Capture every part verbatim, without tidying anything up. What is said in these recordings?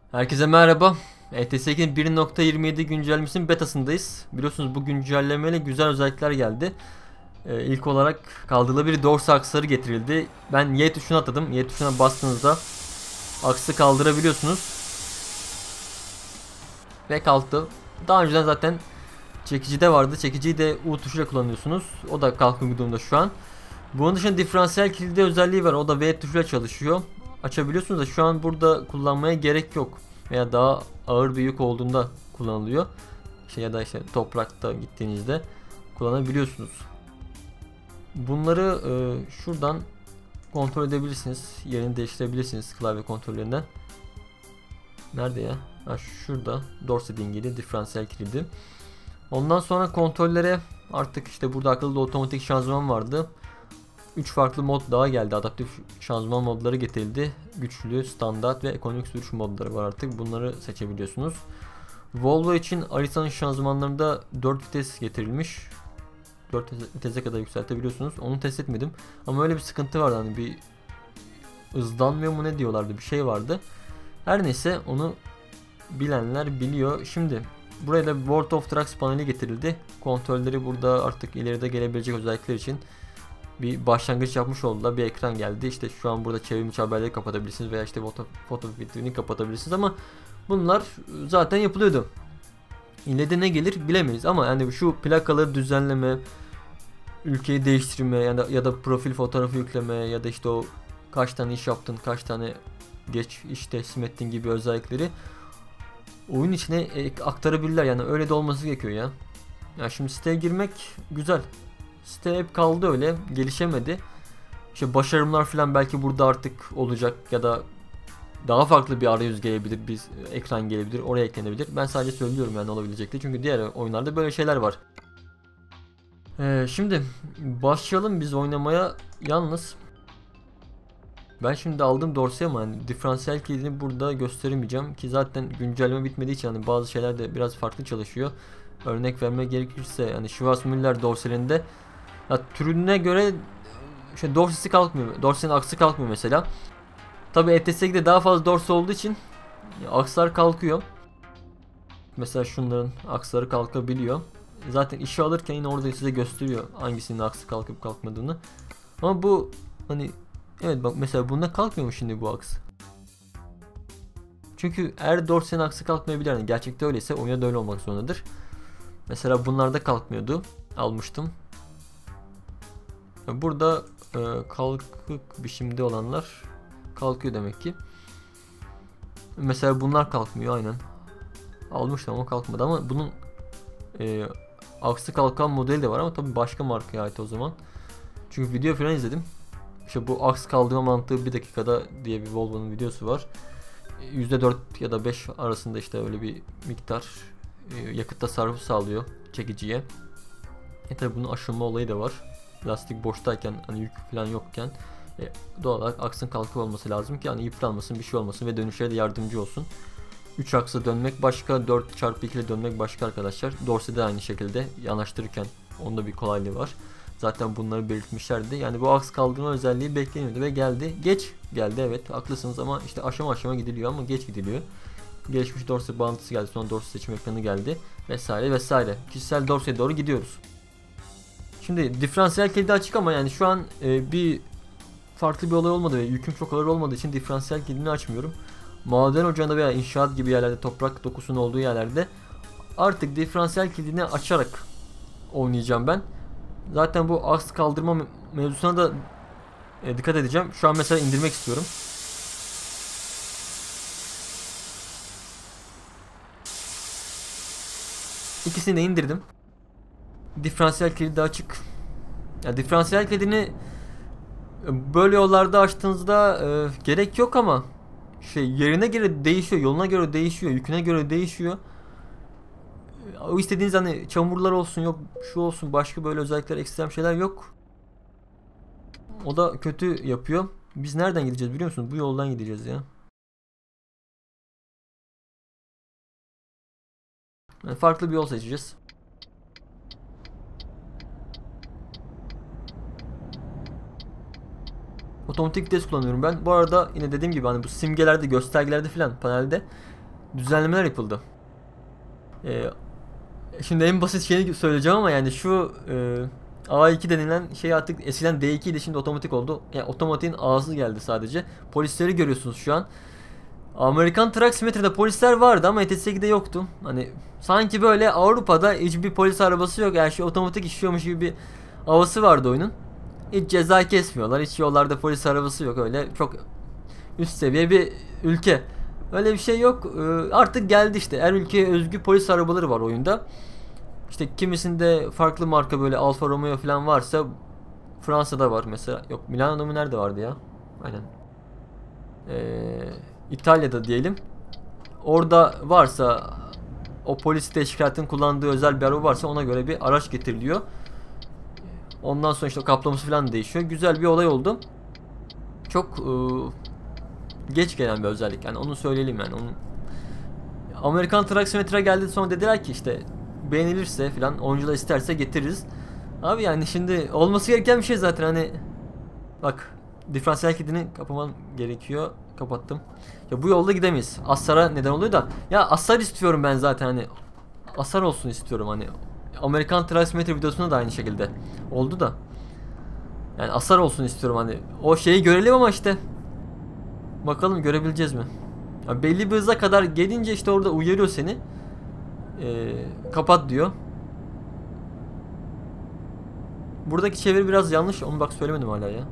Herkese merhaba. E T S ikinin bir nokta yirmi yedi güncellemesinin betasındayız. Biliyorsunuz bu güncellemeyle güzel özellikler geldi. E, ilk olarak kaldırılabilir dorse aksları getirildi. Ben Y tuşuna atadım. Y tuşuna bastığınızda aksı kaldırabiliyorsunuz. Ve kalktı. Daha önceden zaten çekicide vardı. Çekiciyi de U tuşuyla kullanıyorsunuz. O da kalkın durumda şu an. Bunun dışında diferansiyel kilidi özelliği var. O da V tuşuyla çalışıyor. Açabiliyorsunuz da şu an burada kullanmaya gerek yok. Veya daha ağır bir yük olduğunda kullanılıyor. İşte ya da işte toprakta gittiğinizde kullanabiliyorsunuz. Bunları e, şuradan kontrol edebilirsiniz. Yerini değiştirebilirsiniz klavye kontrollerinden. Nerede ya? Ha, şurada. Dorse dingili diferansiyel kilidi. Ondan sonra kontrollere artık işte burada akıllı otomatik şanzıman vardı. üç farklı mod daha geldi. Adaptif şanzıman modları getirildi. Güçlü, standart ve ekonomik sürüş modları var artık. Bunları seçebiliyorsunuz. Volvo için Arisa'nın şanzımanlarında dört vites getirilmiş. dört vitese kadar yükseltebiliyorsunuz. Onu test etmedim. Ama öyle bir sıkıntı vardı. Hani bir hızlanmıyor mu ne diyorlardı. Bir şey vardı. Her neyse onu bilenler biliyor. Şimdi buraya da World of Trucks paneli getirildi. Kontrolleri burada artık ileride gelebilecek özellikler için bir başlangıç yapmış oldular. Bir ekran geldi. İşte şu an burada çevrimiçi haberleri kapatabilirsiniz veya işte foto, foto vitrini kapatabilirsiniz ama bunlar zaten yapılıyordu. İleride ne gelir bilemeyiz ama yani şu plakaları düzenleme, ülkeyi değiştirme ya ya da profil fotoğrafı yükleme ya da işte o kaç tane iş yaptın, kaç tane geç iş teslim ettin gibi özellikleri oyun içine aktarabilirler. Yani öyle de olması gerekiyor ya. Ya şimdi siteye girmek güzel. Site hep kaldı öyle, gelişemedi. İşte başarımlar falan belki burada artık olacak ya da daha farklı bir arayüz gelebilir, bir ekran gelebilir, oraya eklenebilir. Ben sadece söylüyorum yani olabilecekti çünkü diğer oyunlarda böyle şeyler var. Ee, şimdi başlayalım biz oynamaya. Yalnız ben şimdi aldım dorse ama yani diferansiyel kilidini burada gösteremeyeceğim ki zaten güncelleme bitmediği için hani bazı şeyler de biraz farklı çalışıyor. Örnek vermek gerekirse yani Schwarzmüller dorselerinde ya türüne göre işte dorsesi kalkmıyor. Dorsenin aksı kalkmıyor mesela. Tabi E T S ikide daha fazla dorse olduğu için akslar kalkıyor. Mesela şunların aksları kalkabiliyor. Zaten işe alırken yine orada size gösteriyor hangisinin aksı kalkıp kalkmadığını. Ama bu hani evet bak mesela bunda kalkmıyor mu şimdi bu aks? Çünkü eğer dorsenin aksı kalkmayabilir. Yani gerçekte öyleyse oyunda da öyle olmak zorundadır. Mesela bunlarda kalkmıyordu. Almıştım. Burada e, kalkık biçimde olanlar kalkıyor demek ki. Mesela bunlar kalkmıyor aynen. Almıştım ama kalkmadı ama bunun e, aksi kalkan modeli de var ama tabii başka markaya ait o zaman. Çünkü video falan izledim. İşte bu aks kaldırma mantığı bir dakikada diye bir Volvo'nun videosu var. yüzde dört ya da beş arasında işte öyle bir miktar e, yakıt tasarrufu sağlıyor çekiciye. E tabi bunun aşınma olayı da var. Lastik boştayken hani yük falan yokken e, doğal olarak aksın kalkık olması lazım ki hani yıpranmasın, bir şey olmasın ve dönüşlere de yardımcı olsun. üç aksa dönmek başka, dört çarpı iki ile dönmek başka arkadaşlar. Dorse de aynı şekilde yanaştırırken onda bir kolaylığı var. Zaten bunları belirtmişlerdi. Yani bu aks kaldırma özelliği bekleniyordu ve geldi. Geç geldi, evet haklısınız ama işte aşama aşama gidiliyor ama geç gidiliyor. Gelişmiş dorse bağıntısı geldi, sonra dorse seçim ekranı geldi vesaire vesaire. Kişisel dorseye doğru gidiyoruz. Şimdi diferansiyel kilidi açık ama yani şu an e, bir farklı bir olay olmadı ve yüküm çok ağır olmadığı için diferansiyel kilidini açmıyorum. Maden ocağında veya inşaat gibi yerlerde, toprak dokusunun olduğu yerlerde artık diferansiyel kilidini açarak oynayacağım ben. Zaten bu aks kaldırma mevzusuna da e, dikkat edeceğim. Şu an mesela indirmek istiyorum. İkisini de indirdim. Diferansiyel kilidi açık. Ya diferansiyel kilidini böyle yollarda açtığınızda e, gerek yok ama şey yerine göre değişiyor, yoluna göre değişiyor, yüküne göre değişiyor. O istediğiniz hani çamurlar olsun, yok şu olsun, başka böyle özellikler, ekstrem şeyler yok. O da kötü yapıyor. Biz nereden gideceğiz biliyor musunuz? Bu yoldan gideceğiz ya. Yani farklı bir yol seçeceğiz. Otomatik vites kullanıyorum ben. Bu arada yine dediğim gibi hani bu simgelerde, göstergelerde filan panelde düzenlemeler yapıldı. Ee, şimdi en basit şeyini söyleyeceğim ama yani şu e, A iki denilen şey artık eskiden D iki idi, şimdi otomatik oldu. Yani otomatiğin ağzı geldi sadece. Polisleri görüyorsunuz şu an. Amerikan Truck Simulator'da polisler vardı ama E T S ikide yoktu. Hani sanki böyle Avrupa'da hiçbir polis arabası yok, her şey otomatik işliyormuş gibi bir havası vardı oyunun. Hiç ceza kesmiyorlar, hiç yollarda polis arabası yok, öyle çok üst seviye bir ülke. Öyle bir şey yok. Ee, artık geldi işte. Her ülkeye özgü polis arabaları var oyunda. İşte kimisinde farklı marka böyle Alfa Romeo falan varsa, Fransa'da var mesela. Yok, Milano'da mı nerede vardı ya? Aynen. Ee, İtalya'da diyelim. Orada varsa, o polis teşkilatının kullandığı özel bir araba varsa ona göre bir araç getiriliyor. Ondan sonra işte kaplaması falan değişiyor. Güzel bir olay oldu. Çok e, geç gelen bir özellik. Yani onu söyleyelim yani. Onun Amerikan Truck Simulator'a geldi, sonra dediler ki işte beğenilirse falan, oyuncular isterse getiririz. Abi yani şimdi olması gereken bir şey zaten, hani bak, diferansiyel kilidini kapamam gerekiyor. Kapattım. Ya bu yolda gidemeyiz. Asar'a neden oluyor da. Ya Asar istiyorum ben zaten, hani Asar olsun istiyorum hani. Amerikan Truck Simulator videosunda da aynı şekilde oldu da. Yani Asar olsun istiyorum hani. O şeyi görelim ama işte bakalım görebileceğiz mi? Ya belli bir hıza kadar gelince işte orada uyarıyor seni. Ee, kapat diyor. Buradaki çeviri biraz yanlış. Onu bak söylemedim hala ya.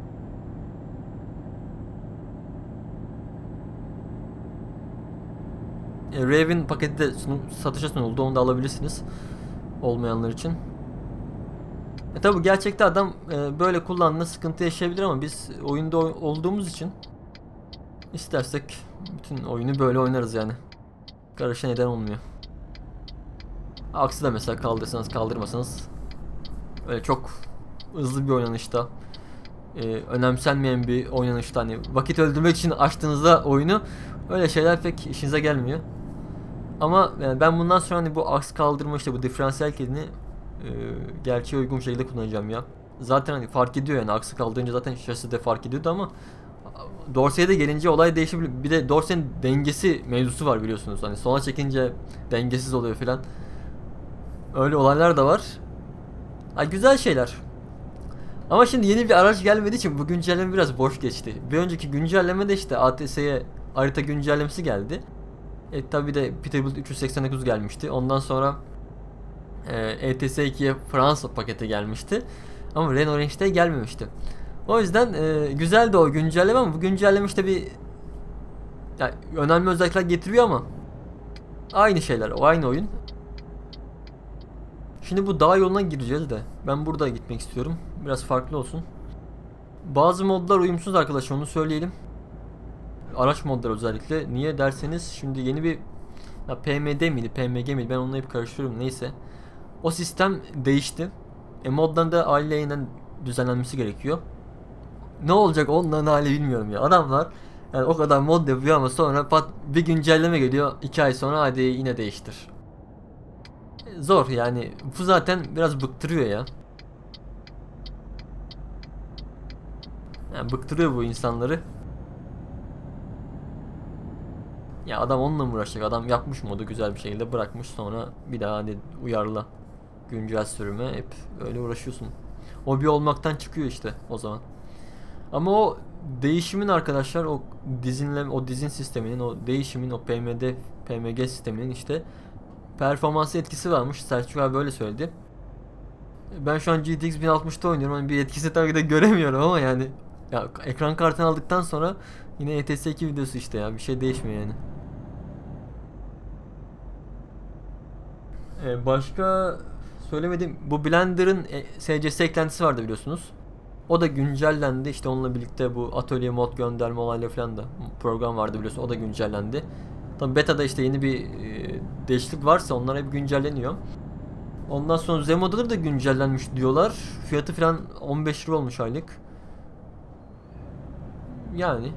E, Raven paketi de sunu, satışa sunuldu. Onu da alabilirsiniz. Olmayanlar için. E tabi gerçekte adam e, böyle kullandığında sıkıntı yaşayabilir ama biz oyunda olduğumuz için istersek bütün oyunu böyle oynarız yani. Karışa neden olmuyor. Aksi de mesela kaldırsanız kaldırmasanız öyle çok hızlı bir oynanışta, e, önemsenmeyen bir oynanışta, hani vakit öldürmek için açtığınızda oyunu, öyle şeyler pek işinize gelmiyor. Ama yani ben bundan sonra hani bu aks kaldırma, işte bu diferansiyel kilidini e, gerçeğe uygun bir şekilde kullanacağım ya. Zaten hani fark ediyor yani, aksı kaldırınca zaten şasi de fark ediyordu ama Dorsey'e de gelince olay değişebilir. Bir de Dorsey'nin dengesi mevzusu var biliyorsunuz. Hani sola çekince dengesiz oluyor filan. Öyle olaylar da var. Ha, güzel şeyler. Ama şimdi yeni bir araç gelmediği için bu güncelleme biraz boş geçti. Bir önceki güncellemede işte A T S'ye harita güncellemesi geldi. E tabi de Peterbilt üç yüz seksen dokuz gelmişti. Ondan sonra e, E T S ikiye Fransa paketi gelmişti. Ama Renault Range'de gelmemişti. O yüzden e, güzeldi o güncelleme ama bu güncelleme işte bir, yani önemli özellikler getiriyor ama aynı şeyler, o aynı oyun. Şimdi bu dağ yoluna gireceğiz de ben burada gitmek istiyorum. Biraz farklı olsun. Bazı modlar uyumsuz arkadaşlar, onu söyleyelim. Araç modları özellikle. Niye derseniz, şimdi yeni bir ya P M D miydi, P M G miydi, ben onunla hep karıştırıyorum, neyse. O sistem değişti. E moddan da aile yeniden düzenlenmesi gerekiyor. Ne olacak onların hali bilmiyorum ya. Adamlar yani o kadar mod yapıyor ama sonra pat bir güncelleme geliyor, iki ay sonra hadi yine değiştir. E, zor yani, bu zaten biraz bıktırıyor ya. Yani bıktırıyor bu insanları. Ya adam onunla mı uğraşacak? Adam yapmış modu güzel bir şekilde bırakmış, sonra bir daha hadi uyarla, güncel sürüme, hep öyle uğraşıyorsun. Hobi olmaktan çıkıyor işte o zaman. Ama o değişimin arkadaşlar, o dizinleme, o dizin sisteminin, o değişimin, o P M D, P M G sisteminin işte performansı etkisi varmış. Selçuk abi böyle söyledi. Ben şu an G T X bin altmışta oynuyorum. Hani bir etkisi tabii de göremiyorum ama yani ya ekran kartını aldıktan sonra yine E T S iki videosu işte ya. Bir şey değişmiyor yani. Ee, başka söylemedim. Bu Blender'ın S C S eklentisi vardı biliyorsunuz. O da güncellendi. İşte onunla birlikte bu atölye mod gönderme olayları falan da program vardı biliyorsun. O da güncellendi. Tabi beta'da işte yeni bir e, değişiklik varsa onlar hep güncelleniyor. Ondan sonra Zemo'da da güncellenmiş diyorlar. Fiyatı falan on beş lira olmuş aylık. Yani.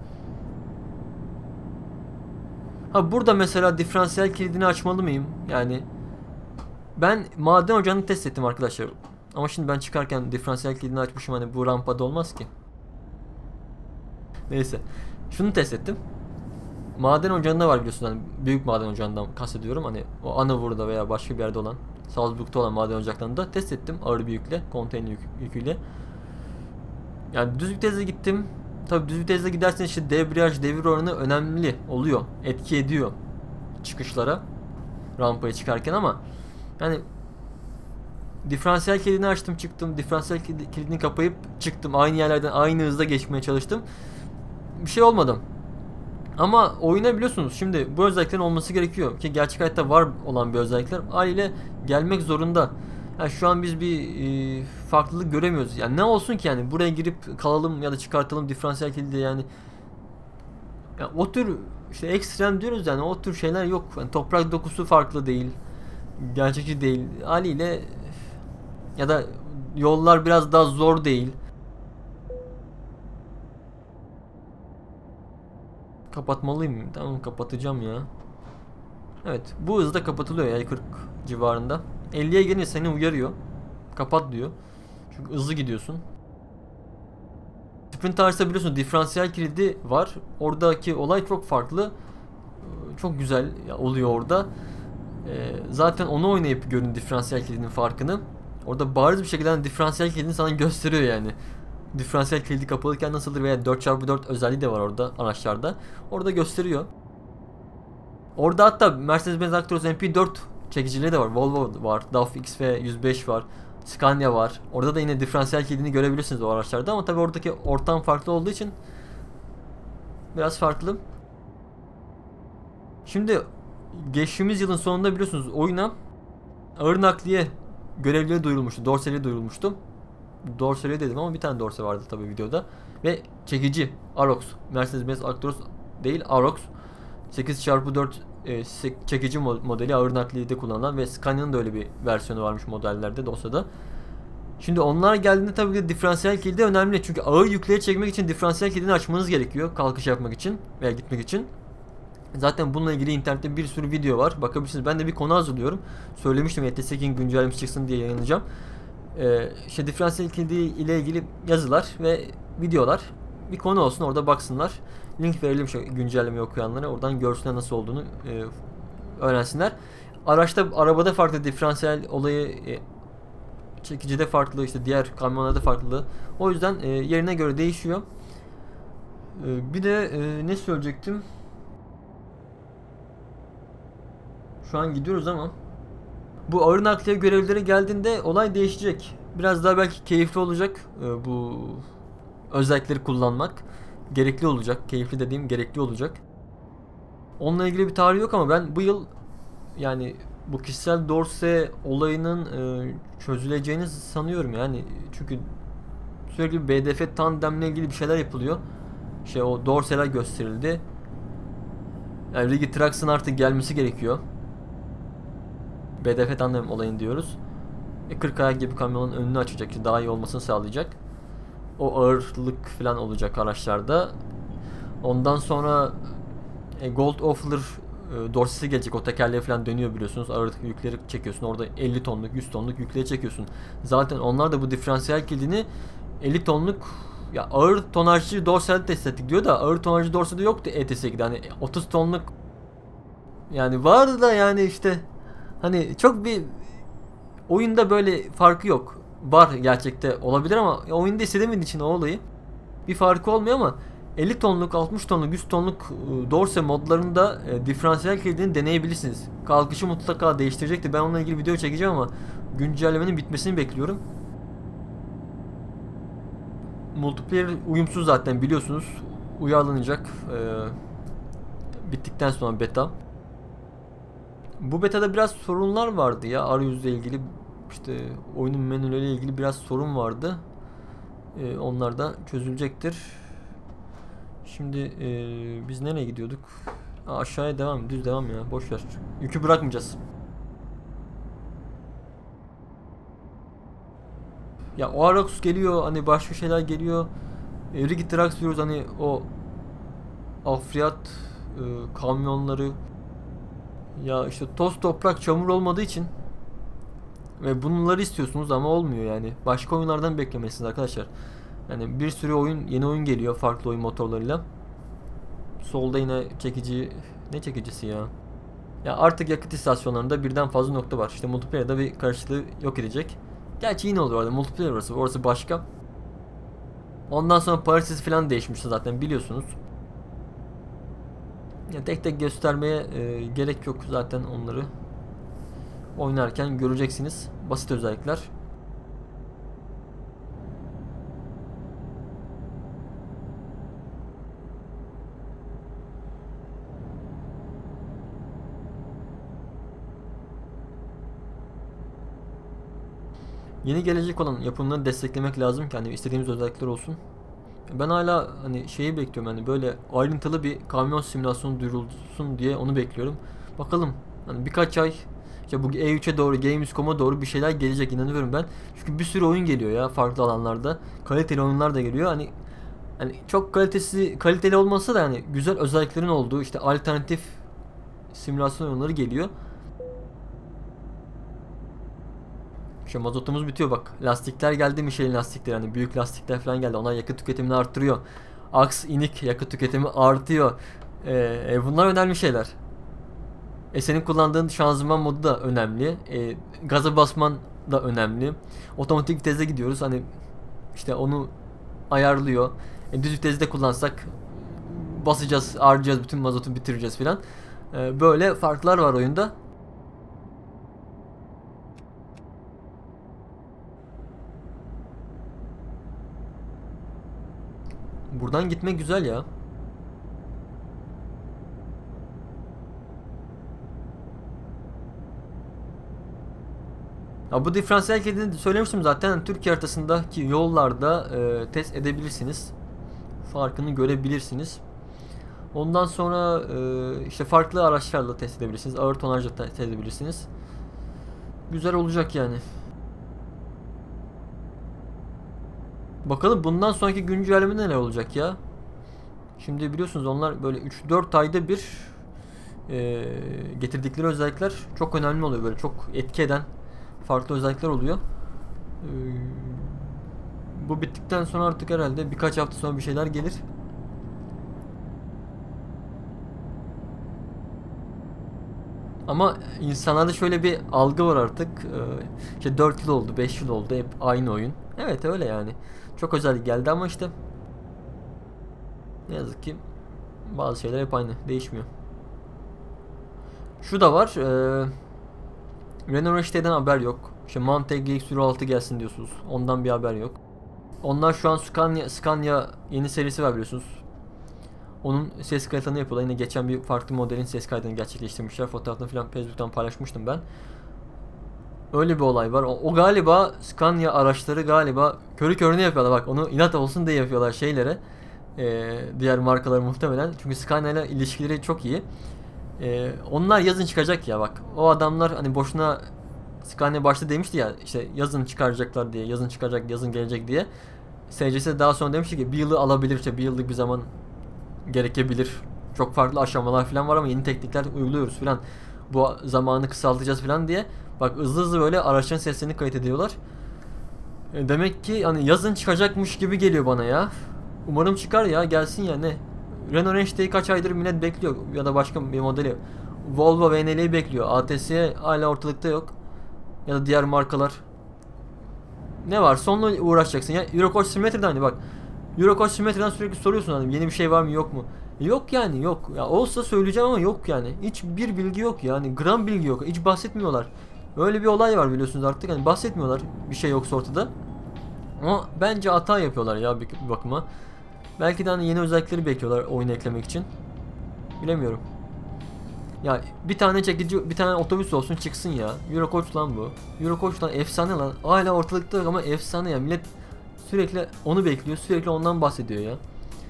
Ha burada mesela diferansiyel kilidini açmalı mıyım? Yani ben maden ocağını test ettim arkadaşlar. Ama şimdi ben çıkarken diferansiyel kilidini açmışım, hani bu rampada olmaz ki. Neyse. Şunu test ettim. maden ocağında var biliyorsun, hani büyük maden ocağından kastediyorum, hani o Anavur'da veya başka bir yerde olan, Salzburg'da olan maden ocaklarında test ettim ağır bir yükle, konteyner yük, yüküyle. Yani düz vitesle gittim. Tabii düz vitesle gidersen işte debriyaj, devir oranı önemli oluyor, etki ediyor çıkışlara, rampaya çıkarken, ama yani diferansiyel kilidini açtım çıktım, diferansiyel kilidini kapayıp çıktım, aynı yerlerden aynı hızda geçmeye çalıştım, bir şey olmadı. Ama oyuna biliyorsunuz şimdi bu özelliklerin olması gerekiyor ki gerçek hayatta var olan bir özellikler haliyle gelmek zorunda. Yani şu an biz bir e, farklılık göremiyoruz. Yani ne olsun ki, yani buraya girip kalalım ya da çıkartalım diferansiyel kilidi, yani, yani o tür işte ekstrem diyoruz, yani o tür şeyler yok. Yani toprak dokusu farklı değil, gerçekçi değil haliyle, ya da yollar biraz daha zor değil. Kapatmalıyım. Tamam, kapatacağım ya. Evet, bu hızda kapatılıyor ya, kırk civarında. elliye gelince seni uyarıyor. Kapat diyor. Çünkü hızlı gidiyorsun. Sprint araçta biliyorsun diferansiyel kilidi var. Oradaki olay çok farklı. Çok güzel oluyor orada. Ee, zaten onu oynayıp görün diferansiyel kilidinin farkını. Orada bariz bir şekilde diferansiyel kilidini sana gösteriyor yani. Diferansiyel kilidi kapalıyken nasıldır veya dört çarpı dört özelliği de var orada araçlarda. Orada gösteriyor. Orada hatta Mercedes-Benz Actros M P dört çekicileri de var. Volvo var. D A F X V yüz beş var. Scania var. Orada da yine diferansiyel kilidini görebilirsiniz o araçlarda, ama tabii oradaki ortam farklı olduğu için biraz farklı. Şimdi geçtiğimiz yılın sonunda biliyorsunuz oyuna ağır nakliye görevleri duyurulmuştu. Dorseleri duyurulmuştu. Dorseri dedim ama bir tane dorse vardı tabii videoda. Ve çekici Arox. Mercedes-Benz Actros değil, Arox. sekiz çarpı dört e, çekici modeli ağır nakliyede kullanılan ve Scania'nın da öyle bir versiyonu varmış modellerde, dosyada. Şimdi onlar geldiğinde tabii ki diferansiyel kilidi önemli. Çünkü ağır yükleye çekmek için diferansiyel kilidini açmanız gerekiyor. Kalkış yapmak için veya gitmek için. Zaten bununla ilgili internette bir sürü video var. Bakabilirsiniz. Ben de bir konu hazırlıyorum. Söylemiştim Y T sekizin güncellemesi çıksın diye yayınlayacağım. Ee, işte diferansiyel kilidi ile ilgili yazılar ve videolar. Bir konu olsun, orada baksınlar. Link verelim şu güncellemeyi okuyanlara. Oradan görsünler nasıl olduğunu e, öğrensinler. Araçta, arabada farklı diferansiyel olayı, e, çekicide farklı, işte diğer kamyonlarda farklı. O yüzden e, yerine göre değişiyor. E, bir de e, ne söyleyecektim? Şu an gidiyoruz ama bu ağır nakliye görevleri geldiğinde olay değişecek. Biraz daha belki keyifli olacak e, bu özellikleri kullanmak. Gerekli olacak. Keyifli dediğim gerekli olacak. Onunla ilgili bir tarih yok ama ben bu yıl yani bu kişisel dorse olayının e, çözüleceğini sanıyorum yani. Çünkü sürekli B D F tandemle ilgili bir şeyler yapılıyor. Şey, o dorseler gösterildi. Yani Rigi Trax'ın artık gelmesi gerekiyor. B D F tandem olayını diyoruz. E, kırk ayak gibi kamyonun önünü açacak, daha iyi olmasını sağlayacak. O ağırlık falan olacak araçlarda. Ondan sonra e, Gold Offler e, dorsesi gelecek. O tekerleği falan dönüyor biliyorsunuz. Ağır yükleri çekiyorsun. Orada elli tonluk, yüz tonluk yükleri çekiyorsun. Zaten onlar da bu diferansiyel kilidini elli tonluk, ya ağır tonajlı dorselde test ettik diyor da ağır tonajlı dorsede yoktu E T S ikide. Hani otuz tonluk yani vardı da, yani işte hani çok bir oyunda böyle farkı yok. Var gerçekte olabilir ama oyunda hissedemediği için o olayı bir farkı olmuyor, ama elli tonluk, altmış tonluk, yüz tonluk dorse modlarında e, diferansiyel kilidini deneyebilirsiniz. Kalkışı mutlaka değiştirecekti. Ben onunla ilgili video çekeceğim ama güncellemenin bitmesini bekliyorum. Multiplayer uyumsuz zaten biliyorsunuz. Uyarlanacak. E, bittikten sonra beta. Bu betada biraz sorunlar vardı ya, arayüzle ilgili, işte oyunun menüleriyle ilgili biraz sorun vardı. Ee, onlar da çözülecektir. Şimdi ee, biz nereye gidiyorduk? Aa, aşağıya devam, düz devam ya, boş ver. Yükü bırakmayacağız. Ya o Arox geliyor, hani başka şeyler geliyor. E, Rigi Trax diyoruz, hani o Afriyat e, kamyonları. Ya işte toz toprak çamur olmadığı için ve bunları istiyorsunuz ama olmuyor yani. Başka oyunlardan beklemelisiniz arkadaşlar. Yani bir sürü oyun, yeni oyun geliyor farklı oyun motorlarıyla. Solda yine çekici, ne çekicisi ya? Ya artık yakıt istasyonlarında birden fazla nokta var. İşte multiplayer'da bir karşılığı yok edecek. Gerçi yine olur orada, multiplayer orası. Orası başka. Ondan sonra parasız falan değişmişti zaten, biliyorsunuz. Ya tek tek göstermeye e, gerek yok zaten, onları oynarken göreceksiniz. Basit özellikler. Yeni gelecek olan yapımları desteklemek lazım ki hani istediğimiz özellikler olsun. Ben hala hani şeyi bekliyorum, hani böyle ayrıntılı bir kamyon simülasyonu duyurulsun diye onu bekliyorum. Bakalım hani birkaç ay işte bu E üçe doğru, Gamescom'a nokta com'a doğru bir şeyler gelecek, inanıyorum ben. Çünkü bir sürü oyun geliyor ya farklı alanlarda. Kaliteli oyunlar da geliyor. Hani hani çok kalitesi kaliteli olmasa da hani güzel özelliklerin olduğu işte alternatif simülasyon oyunları geliyor. İşte mazotumuz bitiyor bak. Lastikler geldi, Michelin lastikleri, hani büyük lastikler falan geldi. Onlar yakıt tüketimini arttırıyor. Aks inik, yakıt tüketimi artıyor. Ee, bunlar önemli şeyler. E senin kullandığın şanzıman modu da önemli. E, gaza basman da önemli. Otomatik vitese gidiyoruz. Hani işte onu ayarlıyor. E, düz vitesi de kullansak basacağız, harcayacağız, bütün mazotu bitireceğiz filan. E, böyle farklar var oyunda. Buradan gitmek güzel ya. Ya bu diferansiyel kilidini söylemiştim zaten. Türkiye haritasındaki yollarda e, test edebilirsiniz. Farkını görebilirsiniz. Ondan sonra e, işte farklı araçlarla test edebilirsiniz. Ağır tonajla test edebilirsiniz. Güzel olacak yani. Bakalım bundan sonraki güncelleme neler olacak ya. Şimdi biliyorsunuz onlar böyle üç dört ayda bir e, getirdikleri özellikler çok önemli oluyor. Böyle çok etki eden farklı özellikler oluyor. E, bu bittikten sonra artık herhalde birkaç hafta sonra bir şeyler gelir. Ama insanlarda şöyle bir algı var artık. Ee, işte dört yıl oldu, beş yıl oldu, hep aynı oyun. Evet öyle yani. Çok özellik geldi ama işte ne yazık ki bazı şeyler hep aynı, değişmiyor. Şu da var. E, Renault Rachet'den haber yok. İşte Mante G X altı gelsin diyorsunuz. Ondan bir haber yok. Onlar şu an Scania, Scania yeni serisi var biliyorsunuz. Onun ses kaydını yapıyorlar. Yine geçen bir farklı modelin ses kaydını gerçekleştirmişler. Fotoğrafını falan Facebook'tan paylaşmıştım ben. Öyle bir olay var. O, o galiba Scania araçları galiba körü körüne yapıyorlar. Bak onu inat olsun diye yapıyorlar şeylere. Ee, diğer markaları muhtemelen. Çünkü Scania ile ilişkileri çok iyi. Ee, onlar yazın çıkacak ya bak. O adamlar hani boşuna Scania başta demişti ya işte yazın çıkaracaklar diye. Yazın çıkacak, yazın gelecek diye. S C S daha sonra demişti ki bir yılı alabilir, işte bir yıllık bir zaman gerekebilir. Çok farklı aşamalar falan var ama yeni teknikler uyguluyoruz falan. Bu zamanı kısaltacağız falan diye. Bak hızlı hızlı böyle araçların seslerini kayıt ediyorlar. E demek ki hani yazın çıkacakmış gibi geliyor bana ya. Umarım çıkar ya, gelsin ya ne. Renault Range'deyi kaç aydır millet bekliyor ya da başka bir modeli. Volvo V N L'yi bekliyor. A T S hala ortalıkta yok. Ya da diğer markalar. Ne var? Sonla uğraşacaksın ya. Eurocoach Simulator'da hani bak. Eurocoach Simulator'dan sürekli soruyorsun hani yeni bir şey var mı yok mu? Yok yani yok. Ya olsa söyleyeceğim ama yok yani. Hiç bir bilgi yok yani. Gram bilgi yok. Hiç bahsetmiyorlar. Öyle bir olay var biliyorsunuz artık. Hani bahsetmiyorlar bir şey yoksa ortada. Ama bence hata yapıyorlar ya bir, bir bakıma. Belki de hani yeni özellikleri bekliyorlar oyuna eklemek için. Bilemiyorum. Ya bir tane çekici, bir tane otobüs olsun çıksın ya. Eurocoach lan bu. Eurocoach lan efsane lan. Hala ortalıkta yok ama efsane ya. Millet sürekli onu bekliyor. Sürekli ondan bahsediyor ya.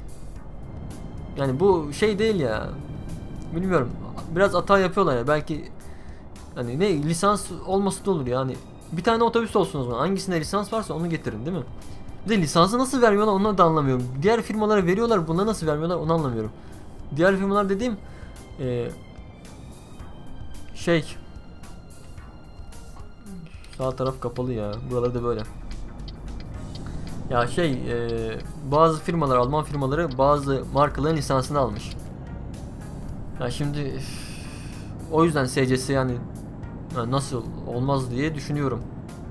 Yani bu şey değil ya. Bilmiyorum. Biraz hata yapıyorlar ya. Belki hani ne lisans olması da olur yani. Bir tane otobüs olsun o zaman. Hangisinde lisans varsa onu getirin değil mi? Bir de lisansı nasıl vermiyorlar onu da anlamıyorum. Diğer firmalara veriyorlar, buna nasıl vermiyorlar onu anlamıyorum. Diğer firmalar dediğim e, şey sağ taraf kapalı ya. Buraları da böyle. Ya şey e, bazı firmalar, Alman firmaları bazı markaların lisansını almış. Ya şimdi üf, o yüzden S C S yani, yani nasıl olmaz diye düşünüyorum.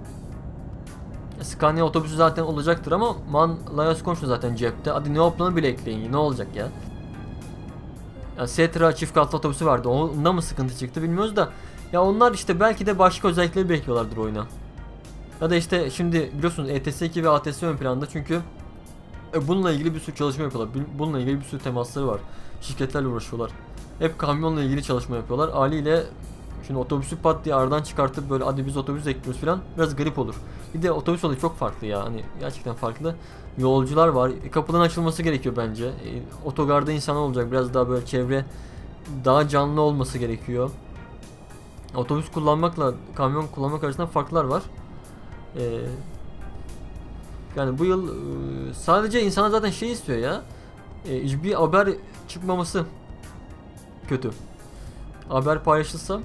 Scania otobüsü zaten olacaktır ama Man Layas Konç'ta zaten cepte. Hadi Neoplan'ı bile ekleyin. Ne olacak ya? Ya Setra çift katlı otobüsü vardı. Onda mı sıkıntı çıktı bilmiyoruz da. Ya onlar işte belki de başka özellikleri bekliyorlardır oyuna. Ya da işte şimdi biliyorsunuz E T S iki ve A T S ön planda çünkü e, bununla ilgili bir sürü çalışma yapıyorlar. Bununla ilgili bir sürü temasları var. Şirketlerle uğraşıyorlar. Hep kamyonla ilgili çalışma yapıyorlar. Haliyle şimdi otobüsü pat diye aradan çıkartıp böyle hadi biz otobüs ekliyoruz falan biraz garip olur. Bir de otobüs olayı çok farklı ya. Hani gerçekten farklı. Yolcular var. E, kapıların açılması gerekiyor bence. E, otogarda insanlar olacak. Biraz daha böyle çevre daha canlı olması gerekiyor. Otobüs kullanmakla kamyon kullanmak arasında farklar var. Ee, yani bu yıl e, sadece insanlar zaten şey istiyor ya. E, hiçbir haber çıkmaması kötü. Haber paylaşılsa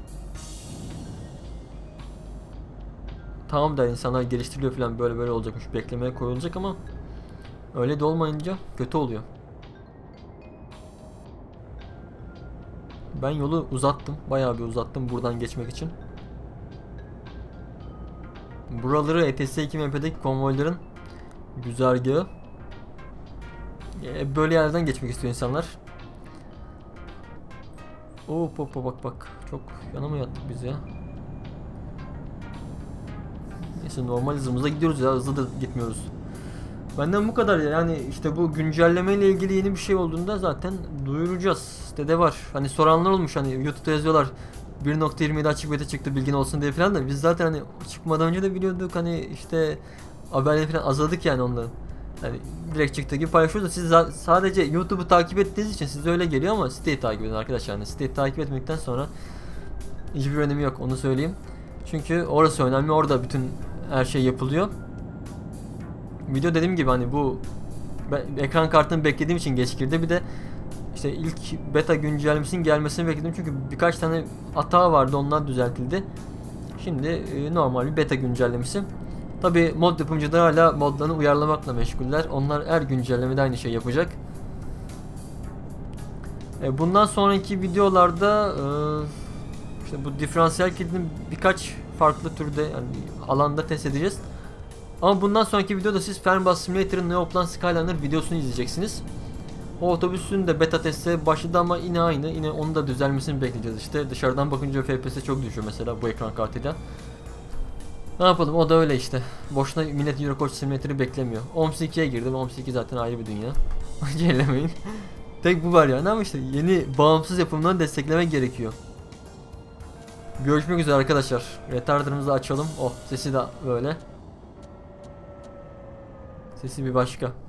tamam der, insanlar geliştiriliyor falan, böyle böyle olacakmış, beklemeye koyulacak ama öyle de olmayınca kötü oluyor. Ben yolu uzattım. Bayağı bir uzattım buradan geçmek için. Buraları E T S iki M P'deki konvoyların güzergahı. E, böyle yerlerden geçmek istiyor insanlar. Hop hop bak bak. Çok yana mı yattık biz ya? Neyse normal hızımıza gidiyoruz ya. Hızlı da gitmiyoruz. Benden bu kadar ya. Yani işte bu güncelleme ile ilgili yeni bir şey olduğunda zaten duyuracağız. Sitede var. Hani soranlar olmuş, hani YouTube'da yazıyorlar. bir nokta yirmi yedi açık beta çıktı bilgin olsun diye falan da biz zaten hani çıkmadan önce de biliyorduk, hani işte haberleri falan azaldık yani onların. Hani direkt çıktığı gibi paylaşıyoruz da siz sadece YouTube'u takip ettiğiniz için size öyle geliyor ama siteyi takip edin arkadaşlar. Yani siteyi takip etmekten sonra hiçbir önemi yok, onu söyleyeyim. Çünkü orası önemli, orada bütün her şey yapılıyor. Video dediğim gibi hani bu ekran kartını beklediğim için geç girdi. Bir de işte ilk beta güncellemesinin gelmesini bekledim çünkü birkaç tane hata vardı, onlar düzeltildi. Şimdi e, normal bir beta güncellemesi. Tabi mod yapımcıları hala modlarını uyarlamakla meşguller. Onlar her güncellemede aynı şey yapacak. E, bundan sonraki videolarda e, işte bu diferansiyel kilidini birkaç farklı türde yani alanda test edeceğiz. Ama bundan sonraki videoda siz Fernbus Simulator'ın Neoplan Skyliner videosunu izleyeceksiniz. O otobüsün de beta testi başladı ama yine aynı. Yine onun da düzelmesini bekleyeceğiz işte. Dışarıdan bakınca F P S çok düşüyor mesela bu ekran kartıyla. Ne yapalım, o da öyle işte. Boşuna millet Eurocoach Simulator'ı beklemiyor. O M S iki'ye girdim. O M S iki zaten ayrı bir dünya. Cellemeyin. Tek bu var yani ama işte yeni bağımsız yapımlarını desteklemek gerekiyor. Görüşmek üzere arkadaşlar. Retarder'ımızı açalım. Oh, sesi de böyle. Sesi bir başka.